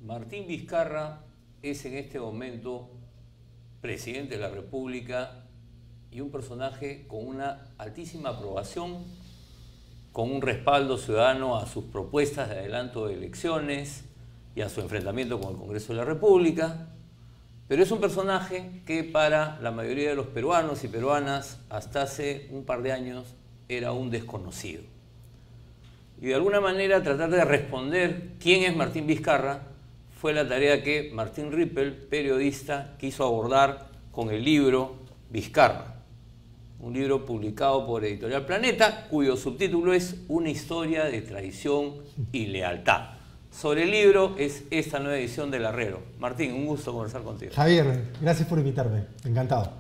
Martín Vizcarra es en este momento presidente de la República y un personaje con una altísima aprobación, con un respaldo ciudadano a sus propuestas de adelanto de elecciones y a su enfrentamiento con el Congreso de la República, pero es un personaje que para la mayoría de los peruanos y peruanas hasta hace un par de años era un desconocido. Y de alguna manera tratar de responder quién es Martín Vizcarra fue la tarea que Martín Rippel, periodista, quiso abordar con el libro Vizcarra, un libro publicado por Editorial Planeta, cuyo subtítulo es Una historia de traición y lealtad. Sobre el libro es esta nueva edición del Herrero. Martín, un gusto conversar contigo. Javier, gracias por invitarme, encantado.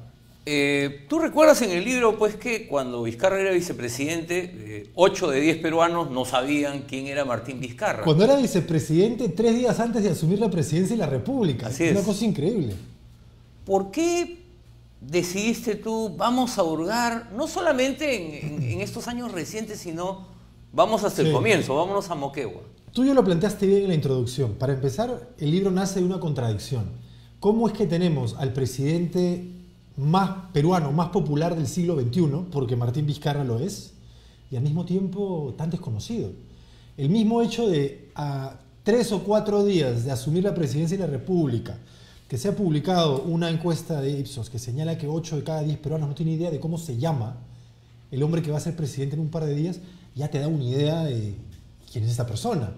Tú recuerdas en el libro pues que cuando Vizcarra era vicepresidente, 8 de 10 peruanos no sabían quién era Martín Vizcarra. Cuando era vicepresidente, 3 días antes de asumir la presidencia de la República. Así es. Una cosa increíble. ¿Por qué decidiste tú, vamos a hurgar, no solamente en estos años recientes, sino vamos hasta el comienzo, vámonos a Moquegua? Tú ya lo planteaste bien en la introducción. Para empezar, el libro nace de una contradicción. ¿Cómo es que tenemos al presidente más peruano, más popular del siglo XXI, porque Martín Vizcarra lo es, y al mismo tiempo tan desconocido? El mismo hecho de a 3 o 4 días de asumir la presidencia de la República, que se ha publicado una encuesta de Ipsos que señala que 8 de cada 10 peruanos no tienen idea de cómo se llama el hombre que va a ser presidente en un par de días, ya te da una idea de quién es esta persona.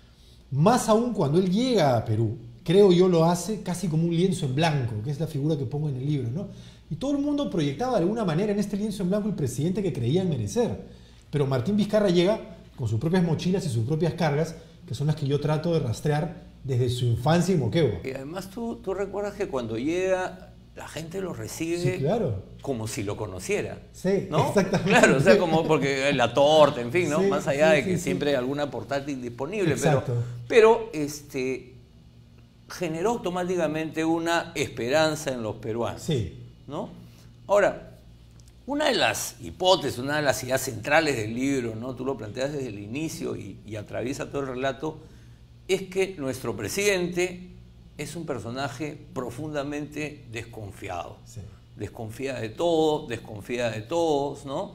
Más aún cuando él llega a Perú, creo yo lo hace casi como un lienzo en blanco, que es la figura que pongo en el libro, ¿no? Y todo el mundo proyectaba de alguna manera en este lienzo en blanco el presidente que creían merecer. Pero Martín Vizcarra llega con sus propias mochilas y sus propias cargas, que son las que yo trato de rastrear desde su infancia en Moquegua. Y además tú recuerdas que cuando llega, la gente lo recibe como si lo conociera. Sí, ¿no? Exactamente. Claro, o sea, como porque la torta, en fin, ¿no? Sí, más allá de que siempre hay alguna portátil disponible. Exacto. Pero generó automáticamente una esperanza en los peruanos. Sí. ¿No? Ahora, una de las hipótesis, una de las ideas centrales del libro, ¿no? Tú lo planteas desde el inicio y atraviesa todo el relato, es que nuestro presidente es un personaje profundamente desconfiado. Sí. Desconfía de todo, desconfía de todos, ¿no?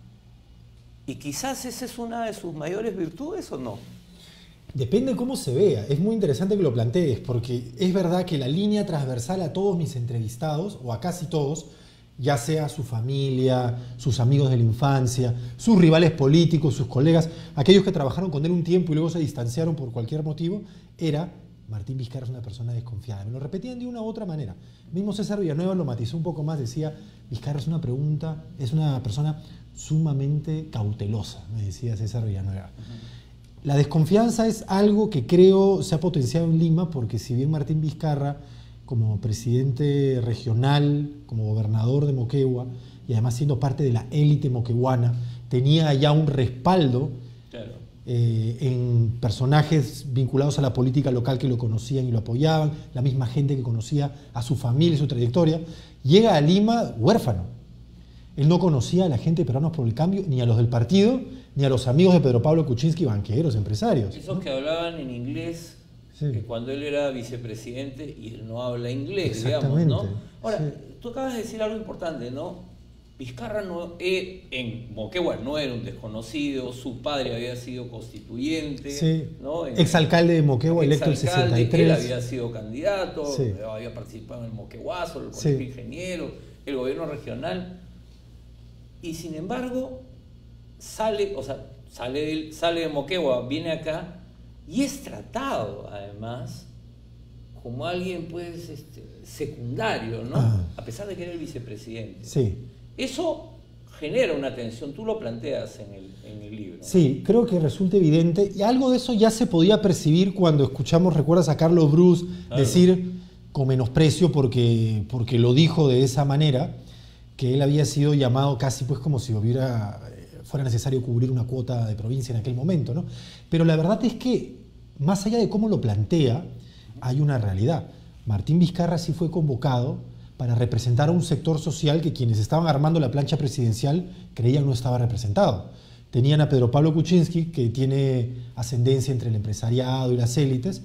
Y quizás esa es una de sus mayores virtudes, ¿o no? Depende de cómo se vea. Es muy interesante que lo plantees, porque es verdad que la línea transversal a todos mis entrevistados, o a casi todos, ya sea su familia, sus amigos de la infancia, sus rivales políticos, sus colegas, aquellos que trabajaron con él un tiempo y luego se distanciaron por cualquier motivo, era Martín Vizcarra es una persona desconfiada. Me lo repetían de una u otra manera. Mismo César Villanueva lo matizó un poco más, decía, Vizcarra es una persona sumamente cautelosa, me decía César Villanueva. La desconfianza es algo que creo se ha potenciado en Lima, porque si bien Martín Vizcarra, como presidente regional, como gobernador de Moquegua, y además siendo parte de la élite moqueguana, tenía ya un respaldo en personajes vinculados a la política local que lo conocían y lo apoyaban, la misma gente que conocía a su familia y su trayectoria, llega a Lima huérfano. Él no conocía a la gente de Peruanos por el Cambio, ni a los del partido, ni a los amigos de Pedro Pablo Kuczynski, banqueros, empresarios. Esos, ¿no?, que hablaban en inglés, que cuando él era vicepresidente y él no habla inglés, digamos, ¿no? Ahora, tú acabas de decir algo importante, ¿no? Vizcarra en Moquegua no era un desconocido, su padre había sido constituyente, ¿no? Exalcalde de Moquegua, electo en el 63. Él había sido candidato, había participado en el Moqueguazo, el Colegio de Ingenieros, el gobierno regional. Y sin embargo, sale de Moquegua, viene acá y es tratado además como alguien pues secundario, ¿no? A pesar de que era el vicepresidente. Sí. Eso genera una tensión, tú lo planteas en el libro, ¿no? Sí, creo que resulta evidente, y algo de eso ya se podía percibir cuando escuchamos, ¿recuerdas a Carlos Bruce decir con menosprecio, porque lo dijo de esa manera, que él había sido llamado casi pues como si fuera necesario cubrir una cuota de provincia en aquel momento, ¿no? Pero la verdad es que, más allá de cómo lo plantea, hay una realidad. Martín Vizcarra sí fue convocado para representar a un sector social que quienes estaban armando la plancha presidencial creían no estaba representado. Tenían a Pedro Pablo Kuczynski, que tiene ascendencia entre el empresariado y las élites,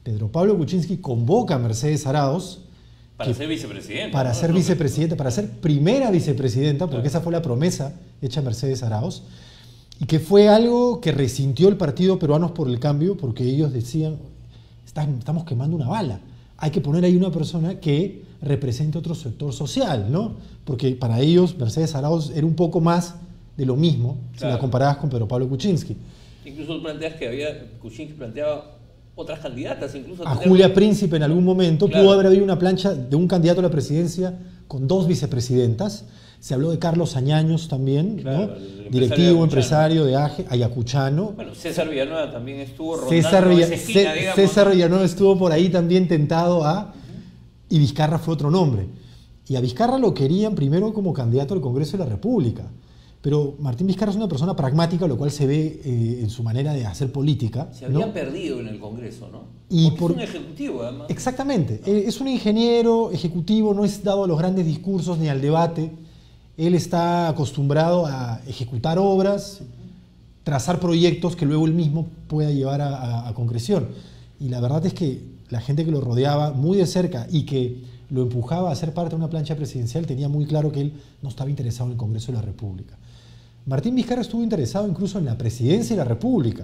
Pedro Pablo Kuczynski convoca a Mercedes Arauz para ser vicepresidenta. Para ser vicepresidenta, para ser primera vicepresidenta, porque esa fue la promesa hecha a Mercedes Arauz, y que fue algo que resintió el Partido Peruanos por el Cambio, porque ellos decían, estamos quemando una bala, hay que poner ahí una persona que represente otro sector social, ¿no? Porque para ellos Mercedes Arauz era un poco más de lo mismo, si la comparabas con Pedro Pablo Kuczynski. Incluso tú planteas que Kuczynski planteaba otras candidatas, incluso a Julia Príncipe en algún momento, pudo haber habido una plancha de un candidato a la presidencia con 2 vicepresidentas. Se habló de Carlos Añaños también, ¿no? Directivo, empresario de AGE, Ayacuchano. Bueno, César Villanueva también estuvo rondando esa esquina, digamos. César Villanueva estuvo por ahí también tentado a... Y Vizcarra fue otro nombre. Y a Vizcarra lo querían primero como candidato al Congreso de la República. Pero Martín Vizcarra es una persona pragmática, lo cual se ve en su manera de hacer política. Se había perdido en el Congreso, ¿no? Y es un ejecutivo, además. Exactamente. Es un ingeniero ejecutivo, no es dado a los grandes discursos ni al debate. Él está acostumbrado a ejecutar obras, trazar proyectos que luego él mismo pueda llevar a concreción. Y la verdad es que la gente que lo rodeaba muy de cerca y que lo empujaba a ser parte de una plancha presidencial tenía muy claro que él no estaba interesado en el Congreso de la República. Martín Vizcarra estuvo interesado incluso en la presidencia de la República.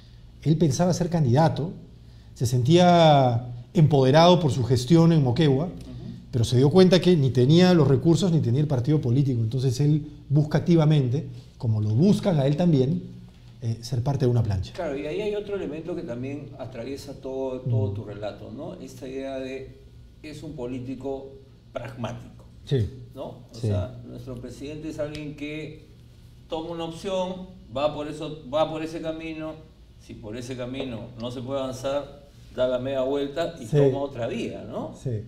Él pensaba ser candidato, se sentía empoderado por su gestión en Moquegua, pero se dio cuenta que ni tenía los recursos ni tenía el partido político. Entonces él busca activamente, como lo buscan a él también, ser parte de una plancha. Claro, y ahí hay otro elemento que también atraviesa todo tu relato, ¿no? Esta idea de es un político pragmático, sí, ¿no? O sea, nuestro presidente es alguien que toma una opción, va por ese camino, si por ese camino no se puede avanzar, da la media vuelta y toma otra vía, ¿no? Sí.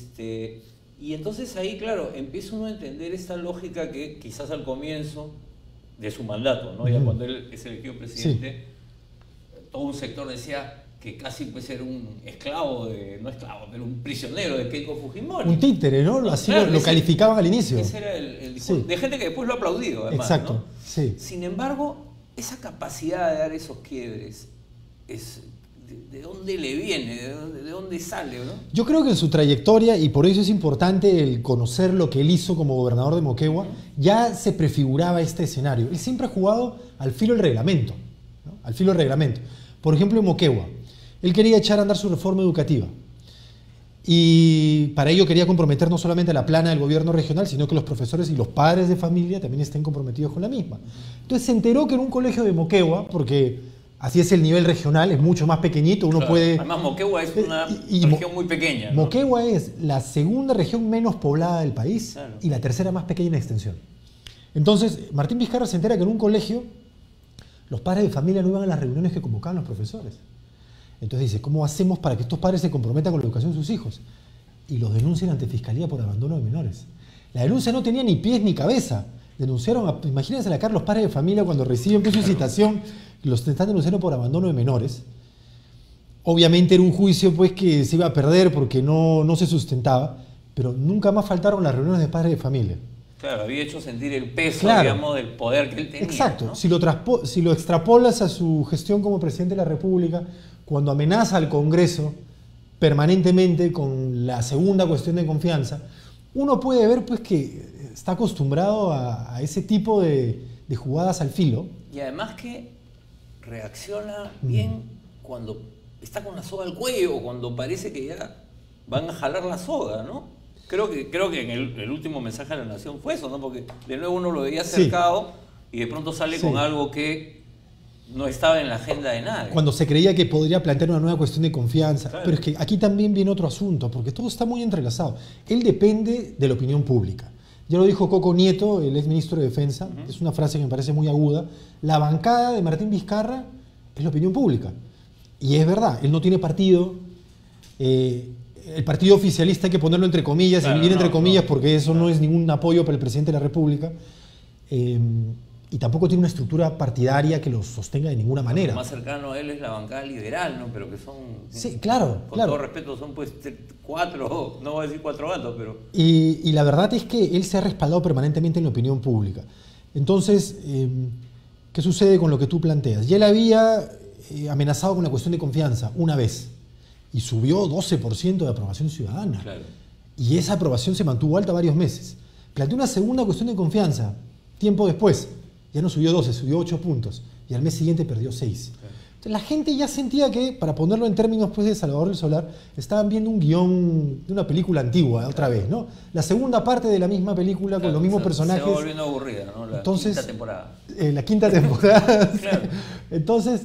Y entonces ahí, claro, empieza uno a entender esta lógica que quizás al comienzo de su mandato, ¿no? Ya cuando él es elegido presidente, todo un sector decía que casi puede ser un esclavo, no esclavo, pero un prisionero de Keiko Fujimori. Un títere, ¿no? Así lo calificaban al inicio. Ese era el discurso, de gente que después lo ha aplaudido, además. Exacto, ¿no? sí. Sin embargo, esa capacidad de dar esos quiebres, ¿de dónde le viene? ¿De dónde sale? ¿No? Yo creo que en su trayectoria, y por eso es importante el conocer lo que él hizo como gobernador de Moquegua, ya se prefiguraba este escenario. Él siempre ha jugado al filo del reglamento, ¿no? Al filo del reglamento. Por ejemplo, en Moquegua, él quería echar a andar su reforma educativa. Y para ello quería comprometer no solamente a la plana del gobierno regional, sino que los profesores y los padres de familia también estén comprometidos con la misma. Entonces se enteró que en un colegio de Moquegua, porque así es el nivel regional, es mucho más pequeñito, uno puede... Además, Moquegua es una región muy pequeña, ¿no? Moquegua es la segunda región menos poblada del país y la tercera más pequeña en extensión. Entonces, Martín Vizcarra se entera que en un colegio los padres de familia no iban a las reuniones que convocaban los profesores. Entonces dice, ¿cómo hacemos para que estos padres se comprometan con la educación de sus hijos? Y los denuncian ante Fiscalía por abandono de menores. La denuncia no tenía ni pies ni cabeza. Denunciaron, imagínense a Carlos, los padres de familia cuando reciben su citación, los están denunciando por abandono de menores. Obviamente era un juicio pues que se iba a perder porque no se sustentaba, pero nunca más faltaron las reuniones de padres de familia. Claro, había hecho sentir el peso, digamos, del poder que él tenía. Exacto. ¿No? Si lo extrapolas a su gestión como presidente de la República, cuando amenaza al Congreso permanentemente con la segunda cuestión de confianza, uno puede ver pues que está acostumbrado a ese tipo de jugadas al filo. Y además que reacciona bien cuando está con la soga al cuello o cuando parece que ya van a jalar la soga, ¿no? Creo que en el último mensaje a la Nación fue eso, ¿no? Porque de nuevo uno lo veía cercado y de pronto sale con algo que no estaba en la agenda de nadie. Cuando se creía que podría plantear una nueva cuestión de confianza. Claro. Pero es que aquí también viene otro asunto, porque todo está muy entrelazado. Él depende de la opinión pública. Ya lo dijo Coco Nieto, el exministro de Defensa, es una frase que me parece muy aguda. La bancada de Martín Vizcarra es la opinión pública. Y es verdad, él no tiene partido. El partido oficialista hay que ponerlo entre comillas, y viene entre comillas porque eso no es ningún apoyo para el presidente de la República. Y tampoco tiene una estructura partidaria que lo sostenga de ninguna manera. Lo más cercano a él es la bancada liberal, ¿no? Pero que son... Sí, claro. Con todo respeto, son pues 4, no voy a decir 4 gatos, pero... Y la verdad es que él se ha respaldado permanentemente en la opinión pública. Entonces, ¿qué sucede con lo que tú planteas? Ya él había amenazado con la cuestión de confianza una vez. y subió 12% de aprobación ciudadana. Claro. Y esa aprobación se mantuvo alta varios meses. Planteó una segunda cuestión de confianza, tiempo después. Ya no subió 12, subió 8 puntos. Y al mes siguiente perdió 6. Claro. Entonces la gente ya sentía que, para ponerlo en términos pues, de Salvador del Solar, estaban viendo un guión de una película antigua, otra vez, ¿no? La segunda parte de la misma película, con los mismos personajes. Se va volviendo aburrida, ¿no? La quinta temporada. La quinta temporada. Claro. Entonces,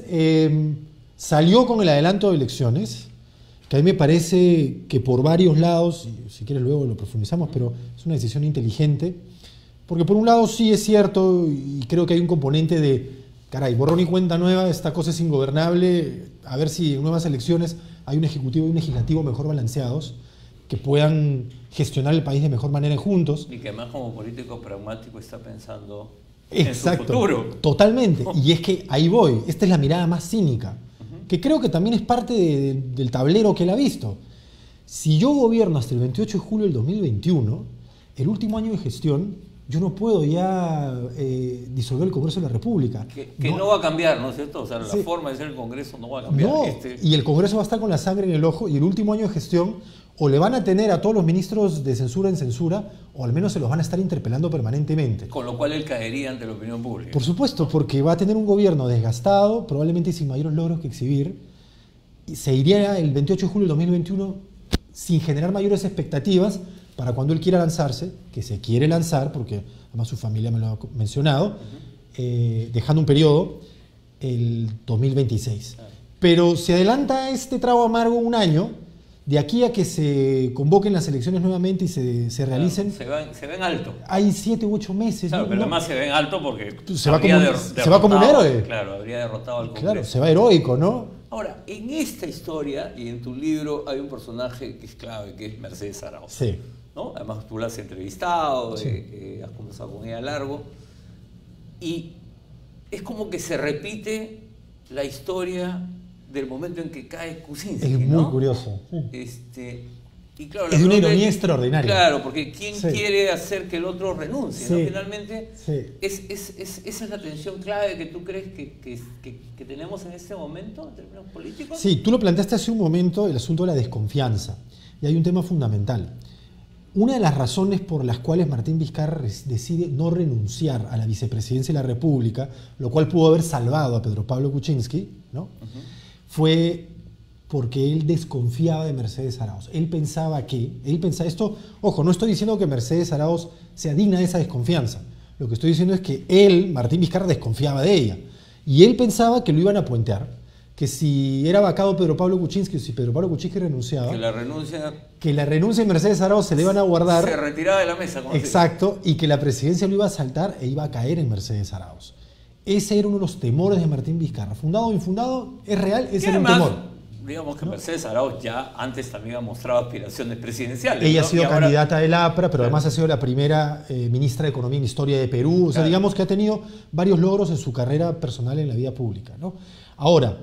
salió con el adelanto de elecciones, que a mí me parece que por varios lados, y si quieres luego lo profundizamos, pero es una decisión inteligente, porque por un lado sí es cierto, y creo que hay un componente de, caray, borrón y cuenta nueva, esta cosa es ingobernable, a ver si en nuevas elecciones hay un ejecutivo y un legislativo mejor balanceados, que puedan gestionar el país de mejor manera juntos. Y que además como político pragmático está pensando Exacto, en su futuro. Totalmente, y es que ahí voy, esta es la mirada más cínica, que creo que también es parte del tablero que él ha visto. Si yo gobierno hasta el 28 de julio del 2021, el último año de gestión, yo no puedo ya disolver el Congreso de la República. Que no va a cambiar, ¿no es cierto? O sea, la forma de ser el Congreso no va a cambiar. No, y el Congreso va a estar con la sangre en el ojo, y el último año de gestión o le van a tener a todos los ministros de censura en censura, o al menos se los van a estar interpelando permanentemente. Con lo cual él caería ante la opinión pública. Por supuesto, porque va a tener un gobierno desgastado, probablemente sin mayores logros que exhibir, y se iría el 28 de julio del 2021 sin generar mayores expectativas para cuando él quiera lanzarse, que se quiere lanzar, porque además su familia me lo ha mencionado, dejando un periodo, el 2026. Pero se adelanta este trago amargo un año, de aquí a que se convoquen las elecciones nuevamente y se realicen. Claro, se ven alto. Hay 7 u 8 meses. Claro, pero además se ven alto porque se va como un héroe. Claro, habría derrotado al Congreso. Claro, se va heroico, ¿no? Ahora, en esta historia y en tu libro hay un personaje que es clave, que es Mercedes Arauz. Sí. ¿No? Además tú la has entrevistado, sí. Has conversado con ella largo. Y es como que se repite la historia del momento en que cae Kuczynski. Es muy curioso. Y claro, es de una ironía extraordinaria. Claro, porque ¿quién quiere hacer que el otro renuncie? ¿No? Finalmente, esa es la tensión clave que tú crees que tenemos en este momento en términos políticos. Sí, tú lo planteaste hace un momento, el asunto de la desconfianza. Y hay un tema fundamental. Una de las razones por las cuales Martín Vizcarra decide no renunciar a la vicepresidencia de la República, lo cual pudo haber salvado a Pedro Pablo Kuczynski, ¿no? Fue porque él desconfiaba de Mercedes Arauz. Él pensaba esto, ojo, no estoy diciendo que Mercedes Arauz sea digna de esa desconfianza. Lo que estoy diciendo es que él, Martín Vizcarra, desconfiaba de ella. Y él pensaba que lo iban a puentear, que si era vacado Pedro Pablo Kuczynski o si Pedro Pablo Kuczynski renunciaba, que la renuncia de Mercedes Arauz se le iban a guardar. Se retiraba de la mesa. Exacto, y que la presidencia lo iba a saltar e iba a caer en Mercedes Arauz. Ese era uno de los temores de Martín Vizcarra. Fundado o infundado, es real, ese era un temor. Digamos que Mercedes Arauz ya antes también ha mostrado aspiraciones presidenciales. Ella ha sido candidata del APRA, pero además ha sido la primera ministra de Economía en historia de Perú. O sea, digamos que ha tenido varios logros en su carrera personal en la vida pública, ¿no? Ahora,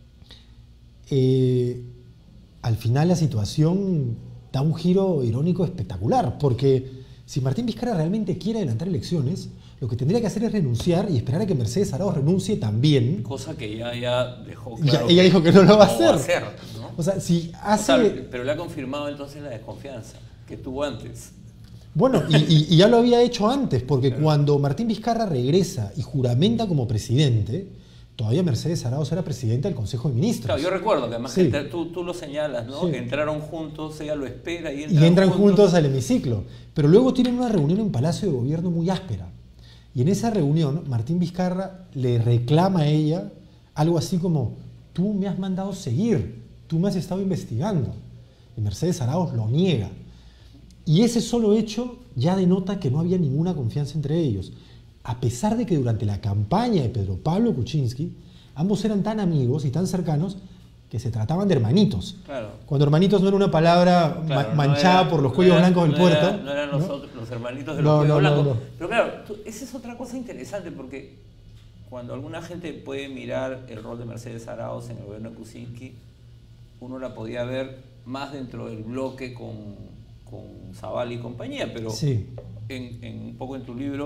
al final la situación da un giro irónico espectacular, porque si Martín Vizcarra realmente quiere adelantar elecciones, lo que tendría que hacer es renunciar y esperar a que Mercedes Arauz renuncie también. Cosa que ya dejó claro. Ella dijo que no lo va a hacer. ¿No? O sea, si hace... pero le ha confirmado entonces la desconfianza que tuvo antes. Bueno, y ya lo había hecho antes, porque cuando Martín Vizcarra regresa y juramenta como presidente, todavía Mercedes Arauz era presidenta del Consejo de Ministros. Claro, yo recuerdo que además que tú lo señalas, ¿no? Sí. Que entraron juntos, ella lo espera y entran juntos al hemiciclo. Pero luego tienen una reunión en Palacio de Gobierno muy áspera. Y en esa reunión, Martín Vizcarra le reclama a ella algo así como: tú me has mandado seguir, tú me has estado investigando. Y Mercedes Arauz lo niega. Y ese solo hecho ya denota que no había ninguna confianza entre ellos. A pesar de que durante la campaña de Pedro Pablo Kuczynski, ambos eran tan amigos y tan cercanos que se trataban de hermanitos. Claro. Cuando hermanitos no era una palabra manchada por los cuellos blancos del puerto. No eran los hermanitos de los cuellos blancos. Pero claro, esa es otra cosa interesante, porque cuando alguna gente puede mirar el rol de Mercedes Arauz en el gobierno de Kuczynski, uno la podía ver más dentro del bloque con Zavala y compañía, pero un poco en tu libro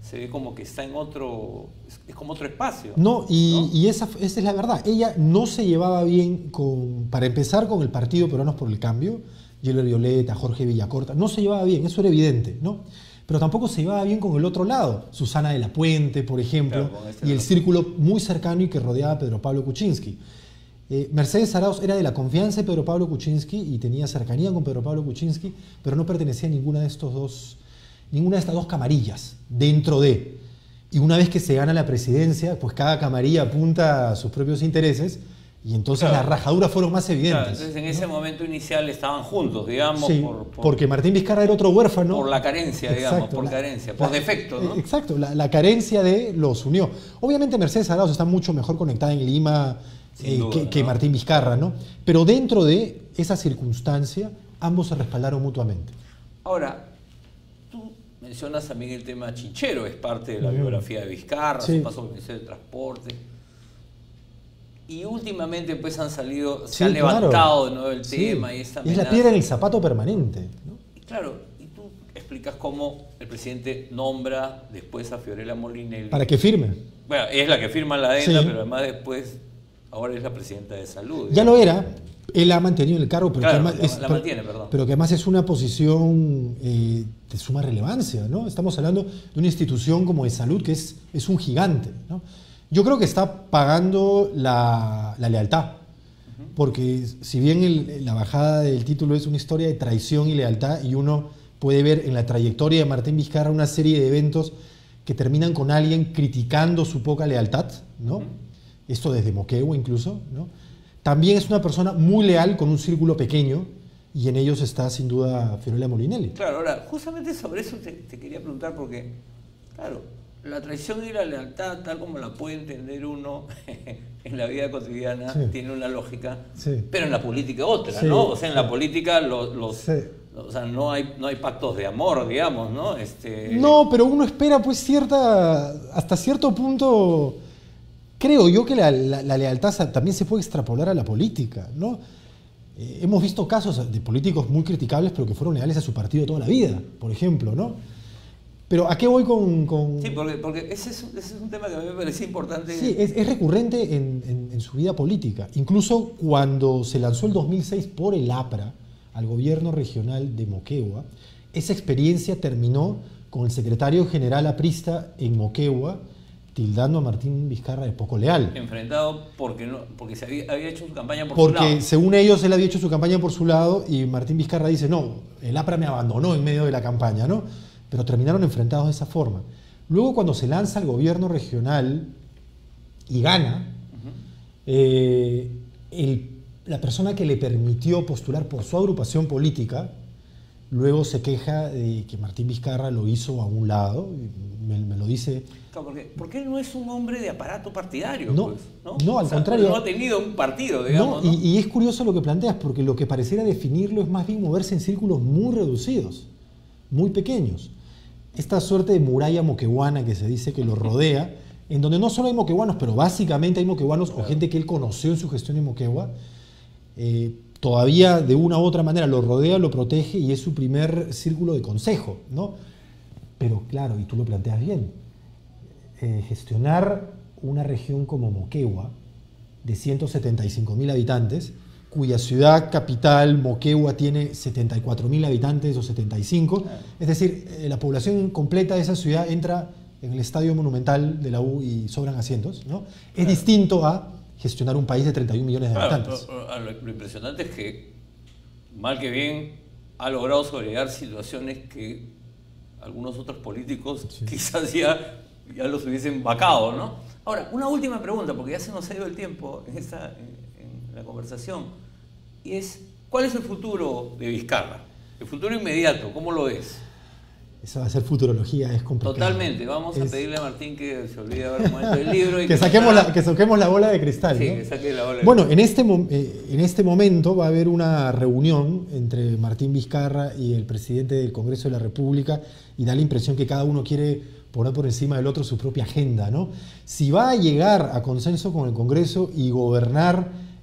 se ve como que está en otro, es como otro espacio. No, y esa es la verdad. Ella no se llevaba bien para empezar, con el Partido Peruanos por el Cambio, Gilbert Violeta, Jorge Villacorta, no se llevaba bien, eso era evidente, ¿no? Pero tampoco se llevaba bien con el otro lado, Susana de la Puente, por ejemplo, claro, y el círculo muy cercano y que rodeaba a Pedro Pablo Kuczynski. Mercedes Arauz era de la confianza de Pedro Pablo Kuczynski y tenía cercanía con Pedro Pablo Kuczynski, pero no pertenecía a ninguna de estas dos camarillas dentro de. Y una vez que se gana la presidencia, pues cada camarilla apunta a sus propios intereses y entonces claro, las rajaduras fueron más evidentes. Claro, entonces en ese momento inicial estaban juntos, digamos. Sí, porque Martín Vizcarra era otro huérfano. Por la carencia, digamos, por defecto, ¿no? Exacto, la carencia los unió. Obviamente Mercedes Arauz está mucho mejor conectada en Lima que Martín Vizcarra, ¿no? Pero dentro de esa circunstancia, ambos se respaldaron mutuamente. Ahora, tú mencionas también el tema chinchero, es parte de la biografía de Vizcarra, sí, su paso por el Ministerio de Transporte. Y últimamente pues se ha levantado de nuevo el tema. Y esta amenaza. Es la piedra en el zapato permanente, ¿no? Y claro, y tú explicas cómo el presidente nombra después a Fiorella Molinelli. Para que firme. Bueno, es la que firma la adenda, pero además después, ahora es la presidenta de salud. Ya lo era, él ha mantenido el cargo, pero, claro, que además pero que además es una posición de suma relevancia, ¿no? Estamos hablando de una institución como de salud que es un gigante, ¿no? Yo creo que está pagando la lealtad, porque si bien la bajada del título es una historia de traición y lealtad, y uno puede ver en la trayectoria de Martín Vizcarra una serie de eventos que terminan con alguien criticando su poca lealtad, ¿no? Esto desde Moquegua incluso, ¿no? También es una persona muy leal con un círculo pequeño, y en ellos está sin duda Fiorella Molinelli. Claro, ahora, justamente sobre eso te quería preguntar, porque, claro, la traición y la lealtad, tal como la puede entender uno en la vida cotidiana, tiene una lógica, pero en la política otra, ¿no? O sea, en la política o sea, no hay pactos de amor, digamos, ¿no? No, pero uno espera pues hasta cierto punto, creo yo que la lealtad también se puede extrapolar a la política, ¿no? Hemos visto casos de políticos muy criticables, pero que fueron leales a su partido toda la vida, por ejemplo, ¿no? Pero ¿a qué voy con...? Sí, porque ese es un tema que a mí me parece importante. Sí, es recurrente en su vida política. Incluso cuando se lanzó el 2006 por el APRA al gobierno regional de Moquegua, esa experiencia terminó con el secretario general aprista en Moquegua tildando a Martín Vizcarra de poco leal. Enfrentado porque se había hecho su campaña por su lado. Porque según ellos él había hecho su campaña por su lado y Martín Vizcarra dice, no, el APRA me abandonó en medio de la campaña, ¿no? Pero terminaron enfrentados de esa forma. Luego, cuando se lanza al gobierno regional y gana, la persona que le permitió postular por su agrupación política, luego se queja de que Martín Vizcarra lo hizo a un lado, me lo dice... Claro, porque él no es un hombre de aparato partidario. No, pues, ¿no? No, al contrario. No ha tenido un partido, digamos. No, y es curioso lo que planteas, porque lo que pareciera definirlo es más bien moverse en círculos muy reducidos, muy pequeños. Esta suerte de muralla moqueguana que se dice que lo rodea, en donde no solo hay moqueguanos, pero básicamente hay moqueguanos o gente que él conoció en su gestión en Moquegua, todavía de una u otra manera lo rodea, lo protege y es su primer círculo de consejo, ¿no? Pero claro, y tú lo planteas bien, gestionar una región como Moquegua, de 175.000 habitantes, cuya ciudad capital, Moquegua, tiene 74.000 habitantes o 75. Es decir, la población completa de esa ciudad entra en el estadio monumental de la U y sobran asientos, ¿no? Es distinto a gestionar un país de 31 millones de habitantes. Lo impresionante es que, mal que bien, ha logrado sobrellevar situaciones que algunos otros políticos quizás ya los hubiesen vacado, ¿no? Ahora, una última pregunta, porque ya se nos ha ido el tiempo en la conversación, y es, ¿cuál es el futuro de Vizcarra? El futuro inmediato, ¿cómo lo ves? Eso va a ser futurología, es complicado. Totalmente, vamos a pedirle a Martín que se olvide ahora un momento del libro. Y que saquemos la bola de cristal. Sí, ¿no? que saque la bola de Bueno, en este momento va a haber una reunión entre Martín Vizcarra y el presidente del Congreso de la República y da la impresión que cada uno quiere poner por encima del otro su propia agenda, ¿no? Si va a llegar a consenso con el Congreso y gobernar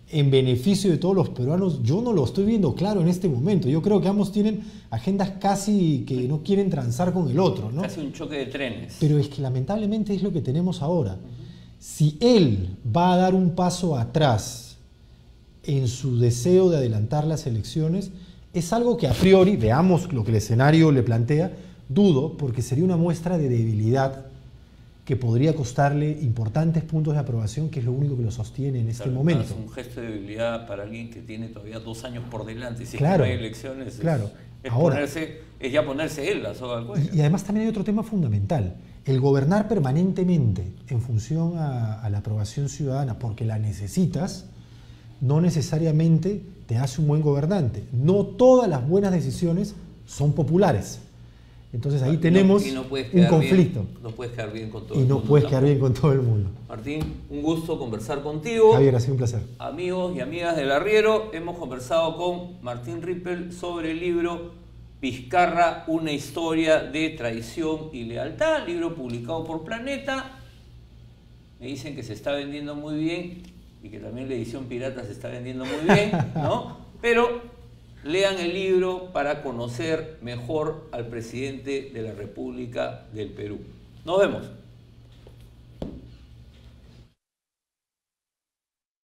en beneficio de todos los peruanos, yo no lo estoy viendo claro en este momento. Yo creo que ambos tienen agendas casi que no quieren transar con el otro, ¿no? Casi un choque de trenes. Pero es que lamentablemente es lo que tenemos ahora. Si él va a dar un paso atrás en su deseo de adelantar las elecciones, es algo que a priori, veamos lo que el escenario le plantea, dudo, porque sería una muestra de debilidad que podría costarle importantes puntos de aprobación, que es lo único que lo sostiene en este momento. Es un gesto de debilidad para alguien que tiene todavía 2 años por delante. Si claro, no hay elecciones, claro. Es ya ponerse él la soga al cuello. Y además también hay otro tema fundamental. El gobernar permanentemente en función a la aprobación ciudadana, porque la necesitas, no necesariamente te hace un buen gobernante. No todas las buenas decisiones son populares. Entonces ahí tenemos un conflicto. No puedes quedar bien con todo el mundo. Y no puedes quedar bien con todo el mundo. Martín, un gusto conversar contigo. Javier, ha sido un placer. Amigos y amigas del Arriero, hemos conversado con Martín Rippel sobre el libro Vizcarra, una historia de traición y lealtad, libro publicado por Planeta. Me dicen que se está vendiendo muy bien y que también la edición pirata se está vendiendo muy bien, ¿no? Pero lean el libro para conocer mejor al presidente de la República del Perú. Nos vemos.